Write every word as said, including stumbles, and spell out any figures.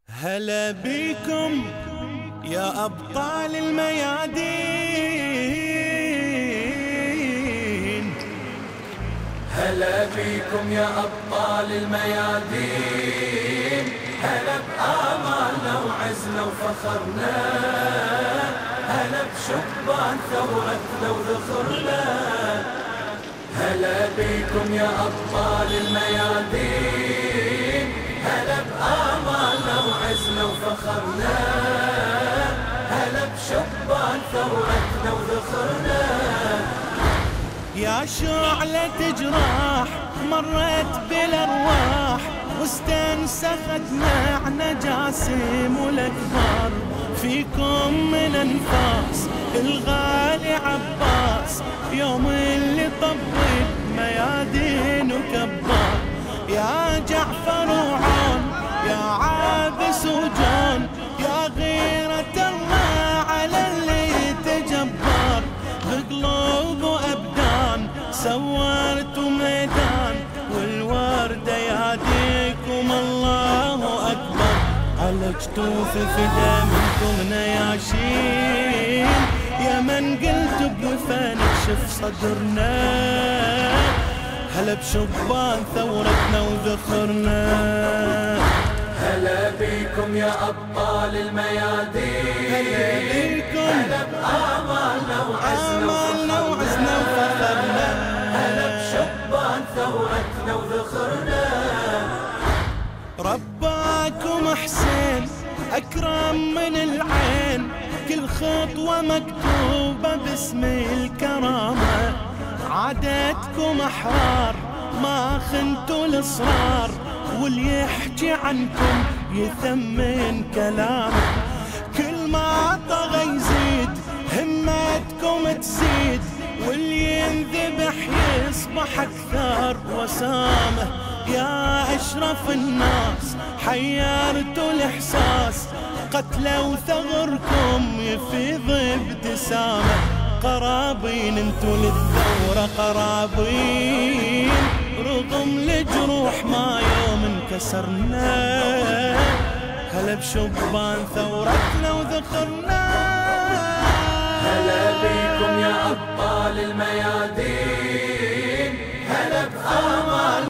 هلا بيكم يا أبطال الميادين، هلا بيكم يا أبطال الميادين، هلا بآمالنا وعزنا وفخرنا، هلا بشبان ثورتنا وذخرنا. هلا بيكم يا أبطال الميادين، هلا بآمالنا وعزنا وفخرنا، هلا بشبان ثورتنا وذخرنا. يا شعلة جراح مرت بالأرواح واستنسخت معنا جاسم والأكبر، فيكم من أنفاس الغالي عباس يوم اللي طبل ميادين وكبر. يا جعفر وعون يا عابس وجون، يا غيرة الله على اللي تجبر، بقلوب وأبدان سورتوا ميدان، والوردة يهديكم الله أكبر. على جتوف فدا منكم نياشين، يا من قلت بوفا نكشف صدرنا، هلا بشبان ثورتنا وذخرنا. هلا بيكم يا أبطال الميادين، هلا بيكم، هلا بآمالنا وعزنا وفخرنا، هلا بشبان ثورتنا وذخرنا. رباكم حسين أكرم من العين، كل خطوة مكتوبة باسم الكرامة، عادتكم أحرار ما خنتوا الإصرار، واللي يحكي عنكم يثمن كلامه، كل ما طغى يزيد همتكم تزيد، واللي ينذبح يصبح أكثر وسامة. يا أشرف الناس حيرتوا الإحساس، قتلوا ثغركم يفيض ابتسامة. قرابين انتوا للثورة قرابين، رغم الجروح ما يوم انكسرنا، هلا بشبان ثورتنا وذخرنا. هلا بيكم يا أبطال الميادين، هلا بآمال